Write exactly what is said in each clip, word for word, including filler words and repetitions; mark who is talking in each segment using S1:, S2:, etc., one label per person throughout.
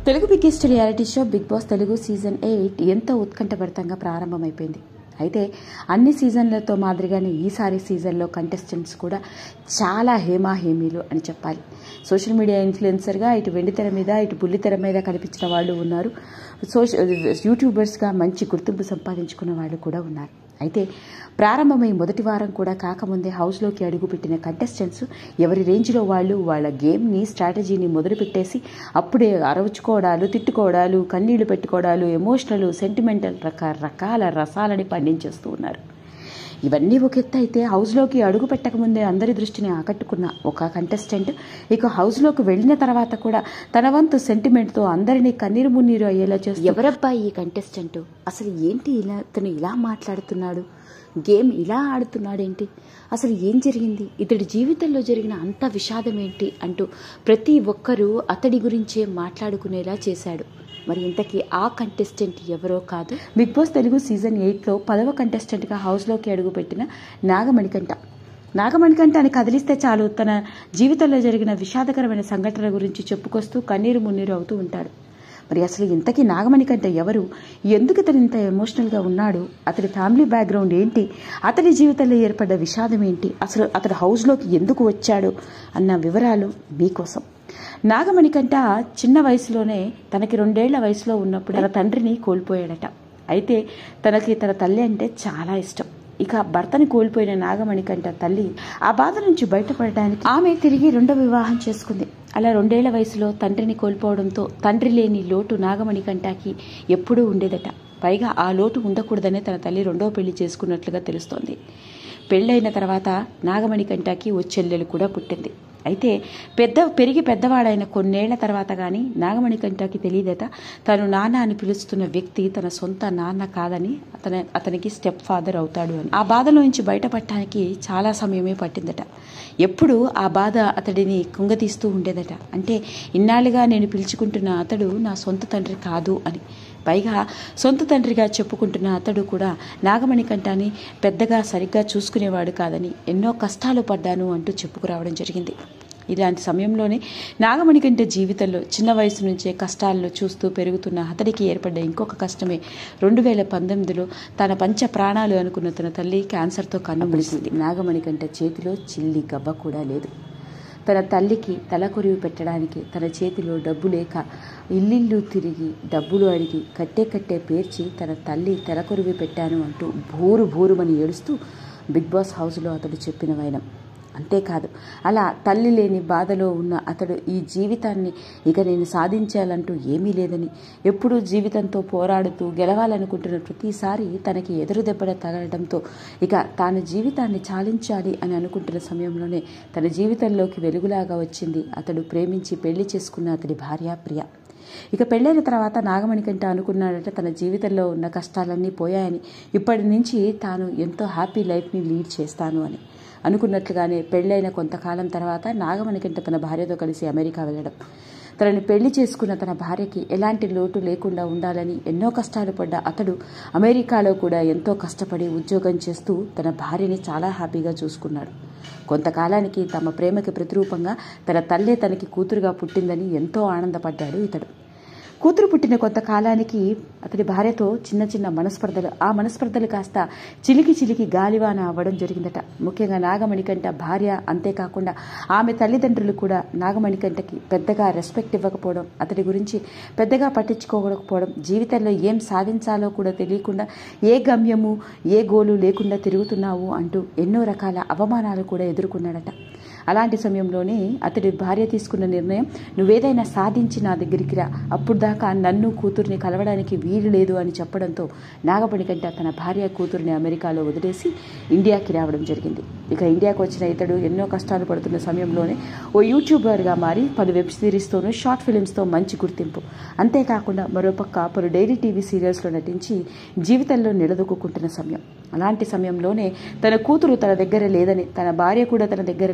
S1: Telugu biggest reality show Bigg Boss Telugu season eight ఎంతో ఉత్కంఠభరితంగా ప్రారంభమైపోయింది. అయితే అన్ని సీజన్లతో మాదిరిగానే ఈసారి సీజన్లో కంటెస్టెంట్స్ కూడా చాలా హేమాహేమీలు అని చెప్పాలి. సోషల్ మీడియా ఇన్ఫ్లుయెన్సర్గా ఇటు వెండితెర మీద ఇటు బుల్లితెర మీద కనిపించిన వాళ్ళు ఉన్నారు. సోషల్ యూట్యూబర్స్గా మంచి గుర్తింపు సంపాదించుకున్న వాళ్ళు కూడా ఉన్నారు. అయితే ప్రారంభమై మొదటి వారం కూడా కాకముందే హౌస్లోకి అడుగుపెట్టిన కంటెస్టెంట్స్ ఎవరి రేంజ్లో వాళ్ళు వాళ్ళ గేమ్ని స్ట్రాటజీని మొదలుపెట్టేసి అప్పుడే అరవుచుకోవడాలు, తిట్టుకోవడాలు, కన్నీళ్లు పెట్టుకోవడాలు, ఎమోషనల్, సెంటిమెంటల్ రకరకాల రసాలని పండించేస్తూ ఉన్నారు. ఇవన్నీ ఒక ఎత్తు అయితే హౌస్లోకి అడుగు పెట్టకముందే అందరి దృష్టిని ఆకట్టుకున్న ఒక కంటెస్టెంట్ ఇక హౌస్లోకి వెళ్ళిన తర్వాత కూడా తన వంతు సెంటిమెంట్తో అందరినీ కన్నీరు మున్నీరు అయ్యేలా చేస్తూ, ఎవరబ్బా ఈ కంటెస్టెంట్, అసలు ఏంటి ఇలా తను ఇలా మాట్లాడుతున్నాడు, గేమ్ ఇలా ఆడుతున్నాడేంటి, అసలు ఏం జరిగింది, ఇతడి జీవితంలో జరిగిన అంత విషాదం ఏంటి అంటూ ప్రతి ఒక్కరూ అతడి గురించే మాట్లాడుకునేలా చేశాడు. మరి ఇంతకీ ఆ కంటెస్టెంట్ ఎవరో కాదు, బిగ్ బాస్ తెలుగు సీజన్ ఎయిట్లో పదవ కంటెస్టెంట్గా హౌస్లోకి అడుగుపెట్టిన నాగమణికంఠ. నాగమణికంఠ అని కదిలిస్తే చాలు తన జీవితంలో జరిగిన విషాదకరమైన సంఘటన గురించి చెప్పుకొస్తూ కన్నీరు మున్నీరు అవుతూ ఉంటాడు. మరి అసలు ఇంతకీ నాగమణికంఠ ఎవరు, ఎందుకు ఇతను ఇంత ఎమోషనల్గా ఉన్నాడు, అతడి ఫ్యామిలీ బ్యాక్గ్రౌండ్ ఏంటి, అతడి జీవితంలో ఏర్పడ్డ విషాదం ఏంటి, అసలు అతడు హౌస్లోకి ఎందుకు వచ్చాడు అన్న వివరాలు మీకోసం. నాగమణికంఠ చిన్న వయసులోనే తనకి రెండేళ్ల వయసులో ఉన్నప్పుడు తన తండ్రిని కోల్పోయాడట. అయితే తనకి తన తల్లి అంటే చాలా ఇష్టం. ఇక భర్తని కోల్పోయిన నాగమణికంఠ తల్లి ఆ బాధ నుంచి బయటపడడానికి ఆమె తిరిగి రెండో వివాహం చేసుకుంది. అలా రెండేళ్ల వయసులో తండ్రిని కోల్పోవడంతో తండ్రి లేని లోటు నాగమణికంఠకి ఎప్పుడూ ఉండేదట. పైగా ఆ లోటు ఉండకూడదనే తన తల్లి రెండో పెళ్లి చేసుకున్నట్లుగా తెలుస్తోంది. పెళ్ళైన తర్వాత నాగమణికంఠకి ఓ చెల్లెలు కూడా పుట్టింది. అయితే పెద్ద పెరిగి పెద్దవాడైన కొన్నేళ్ల తర్వాత కానీ నాగమణికంఠకి తెలియదట తను నాన్న అని పిలుస్తున్న వ్యక్తి తన సొంత నాన్న కాదని, అతని అతనికి స్టెప్ ఫాదర్ అవుతాడు అని. ఆ బాధలో నుంచి బయటపడటానికి చాలా సమయమే పట్టిందట. ఎప్పుడు ఆ బాధ అతడిని కుంగతీస్తూ ఉండేదట. అంటే ఇన్నాళ్ళుగా నేను పిలుచుకుంటున్న అతడు నా సొంత తండ్రి కాదు అని. పైగా సొంత తండ్రిగా చెప్పుకుంటున్న అతడు కూడా నాగమణికంఠని పెద్దగా సరిగ్గా చూసుకునేవాడు కాదని, ఎన్నో కష్టాలు పడ్డాను అంటూ చెప్పుకురావడం జరిగింది. ఇలాంటి సమయంలోనే నాగమణికంఠ జీవితంలో చిన్న వయసు నుంచే కష్టాలను చూస్తూ పెరుగుతున్న అతడికి ఏర్పడ్డ ఇంకొక కష్టమే రెండు వేల పంతొమ్మిదిలో తన పంచ ప్రాణాలు అనుకున్న తన తల్లి క్యాన్సర్తో కన్నుమూసింది. నాగమణికంఠ చేతిలో చిల్లి గబ్బ కూడా లేదు. తన తల్లికి తలకొరివి పెట్టడానికి తన చేతిలో డబ్బు లేక ఇల్లిల్లు తిరిగి డబ్బులు అడిగి కట్టే కట్టే పేర్చి తన తల్లి తలకొరివి పెట్టాను అంటూ భూరు భూరుమని ఏడుస్తూ బిగ్ బాస్ హౌస్లో అతడు చెప్పిన వైనం. అంతేకాదు అలా తల్లి లేని బాధలో ఉన్న అతడు ఈ జీవితాన్ని ఇక నేను సాధించాలంటూ ఏమీ లేదని, ఎప్పుడూ జీవితంతో పోరాడుతూ గెలవాలనుకుంటున్న ప్రతిసారి తనకి ఎదురు దెబ్బల తగలడంతో ఇక తాను జీవితాన్ని చాలించాలి అని అనుకుంటున్న సమయంలోనే తన జీవితంలోకి వెలుగులాగా వచ్చింది అతడు ప్రేమించి పెళ్లి చేసుకున్న అతడి భార్య ప్రియ. ఇక పెళ్ళైన తర్వాత నాగమణికంఠ అనుకున్నాడట తన జీవితంలో ఉన్న కష్టాలన్నీ పోయాయని, ఇప్పటి నుంచి తాను ఎంతో హ్యాపీ లైఫ్ని లీడ్ చేస్తాను అని. అనుకున్నట్లుగానే పెళ్ళైన కొంతకాలం తర్వాత నాగమణికంఠ తన భార్యతో కలిసి అమెరికా వెళ్ళడం, తనని పెళ్లి చేసుకున్న తన భార్యకి ఎలాంటి లోటు లేకుండా ఉండాలని ఎన్నో కష్టాలు పడ్డ అతడు అమెరికాలో కూడా ఎంతో కష్టపడి ఉద్యోగం చేస్తూ తన భార్యని చాలా హ్యాపీగా చూసుకున్నాడు. కొంతకాలానికి తమ ప్రేమకి ప్రతిరూపంగా తన తల్లే తనకి కూతురుగా పుట్టిందని ఎంతో ఆనందపడ్డాడు ఇతడు. కూతురు పుట్టిన కొంతకాలానికి అతడి భార్యతో చిన్న చిన్న మనస్పర్ధలు, ఆ మనస్పర్ధలు కాస్త చిలికి చిలికి గాలివాన అవ్వడం జరిగిందట. ముఖ్యంగా నాగమణికంఠ భార్య, అంతేకాకుండా ఆమె తల్లిదండ్రులు కూడా నాగమణికంఠకి పెద్దగా రెస్పెక్ట్ ఇవ్వకపోవడం, అతడి గురించి పెద్దగా పట్టించుకోకపోవడం, జీవితంలో ఏం సాధించాలో కూడా తెలియకుండా ఏ గమ్యము ఏ గోలు లేకుండా తిరుగుతున్నావు అంటూ ఎన్నో రకాల అవమానాలు కూడా ఎదుర్కొన్నాడట. అలాంటి సమయంలోనే అతడి భార్య తీసుకున్న నిర్ణయం, నువ్వేదైనా సాధించి నా దగ్గరికి రా, అప్పుడు దాకా నన్ను కూతుర్ని కలవడానికి వీలు లేదు అని చెప్పడంతో నాగమణికంఠ తన భార్య కూతుర్ని అమెరికాలో వదిలేసి ఇండియాకి రావడం జరిగింది. ఇక ఇండియాకు వచ్చిన ఇతడు ఎన్నో కష్టాలు పడుతున్న సమయంలోనే ఓ యూట్యూబర్గా మారి పలు వెబ్ సిరీస్తోనూ షార్ట్ ఫిలిమ్స్తో మంచి గుర్తింపు, అంతేకాకుండా మరోపక్క పలు డైలీ టీవీ సీరియల్స్లో నటించి జీవితంలో నిలదొక్కుంటున్న సమయం. అలాంటి సమయంలోనే తన కూతురు తన దగ్గర లేదని, తన భార్య కూడా తన దగ్గర లేదు,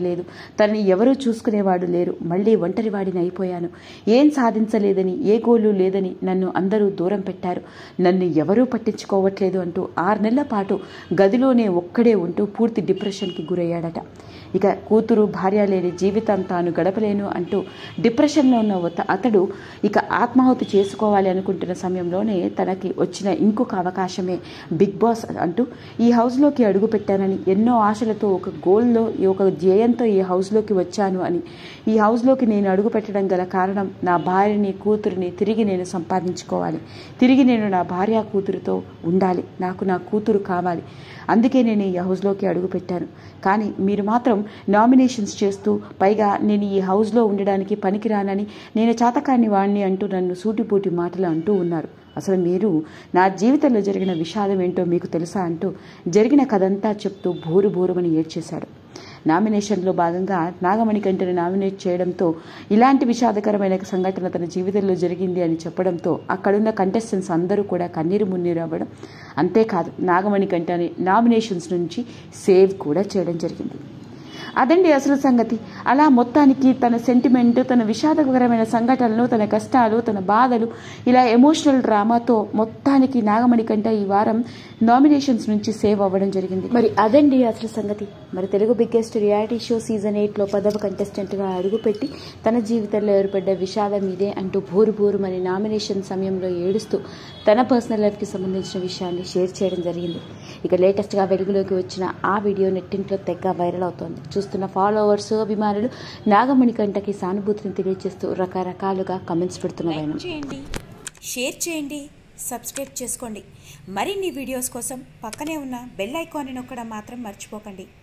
S1: తనని ఎవరూ చూసుకునేవాడు లేరు, మళ్ళీ ఒంటరివాడిని అయిపోయాను. ఏం సాధించలేదని, ఏ గోలు లేదని నన్ను అందరూ దూరం పెట్టారు. నన్ను ఎవరూ పట్టించుకోవట్లేదు అంటూ ఆరు నెలల పాటు గదిలోనే ఒక్కడే ఉంటూ పూర్తి డిప్రెషన్కి గురయ్యాడట. ఇక కూతురు భార్య లేని జీవితం తాను గడపలేను అంటూ డిప్రెషన్లో ఉన్న అతడు ఇక ఆత్మాహుతి చేసుకోవాలి అనుకుంటున్న సమయంలోనే తనకి వచ్చిన ఇంకొక అవకాశమే బిగ్ బాస్ అంటూ ఈ హౌస్లోకి అడుగు పెట్టానని, ఎన్నో ఆశలతో ఒక గోల్లో ఒక ధ్యేయంతో ఈ హౌస్లోకి వచ్చాను అని, ఈ హౌస్లోకి నేను అడుగు పెట్టడం గల కారణం నా భార్యని కూతురిని తిరిగి నేను సంపాదించుకోవాలి, తిరిగి నేను నా భార్య కూతురుతో ఉండాలి, నాకు నా కూతురు కావాలి, అందుకే నేను ఈ హౌస్లోకి అడుగు పెట్టాను. కానీ మీరు మాత్రం నామినేషన్స్ చేస్తూ పైగా నేను ఈ హౌస్లో ఉండడానికి పనికిరానని, నేను చాతకాని వాణ్ణి అంటూ నన్ను సూటిపూటి మాటలు అంటూ ఉన్నారు. అసలు మీరు నా జీవితంలో జరిగిన విషాదం ఏంటో మీకు తెలుసా అంటూ జరిగిన కథంతా చెప్తూ బోరు బోరుమని ఏడ్చేశాడు. నామినేషన్లో భాగంగా నాగమణికంటని నామినేట్ చేయడంతో ఇలాంటి విషాదకరమైన సంఘటన తన జీవితంలో జరిగింది అని చెప్పడంతో అక్కడున్న కంటెస్టెంట్స్ అందరూ కూడా కన్నీరు మున్నీరు అవ్వడం, అంతేకాదు నాగమణికంటని నామినేషన్స్ నుంచి సేవ్ కూడా చేయడం జరిగింది. అదండి అసలు సంగతి. అలా మొత్తానికి తన సెంటిమెంట్, తన విషాదకరమైన సంఘటనలు, తన కష్టాలు, తన బాధలు, ఇలా ఎమోషనల్ డ్రామాతో మొత్తానికి నాగమణికంట ఈ వారం నామినేషన్స్ నుంచి సేవ్ అవ్వడం జరిగింది. మరి అదండి అసలు సంగతి. మరి Telugu biggest reality show season ఎయిట్లో పదవ కంటెస్టెంట్గా అడుగుపెట్టి తన జీవితంలో ఏర్పడ్డ విషాదం ఇదే అంటూ బోరు బోరు మరి నామినేషన్ సమయంలో ఏడుస్తూ తన పర్సనల్ లైఫ్కి సంబంధించిన విషయాన్ని షేర్ చేయడం జరిగింది. ఇక లేటెస్ట్గా వెలుగులోకి వచ్చిన ఆ వీడియో నెట్టింట్లో తెగ వైరల్ అవుతోంది. చూస్తున్న ఫాలోవర్స్, అభిమానులు నాగమణికంటకి సానుభూతిని తెలియజేస్తూ రకరకాలుగా కమెంట్స్ పెడుతున్నారు.
S2: చేయండి, షేర్ చేయండి, సబ్స్క్రైబ్ చేసుకోండి. మరిన్ని వీడియోస్ కోసం పక్కనే ఉన్న బెల్ ఐకాన్ని నొక్కడం మాత్రం మర్చిపోకండి.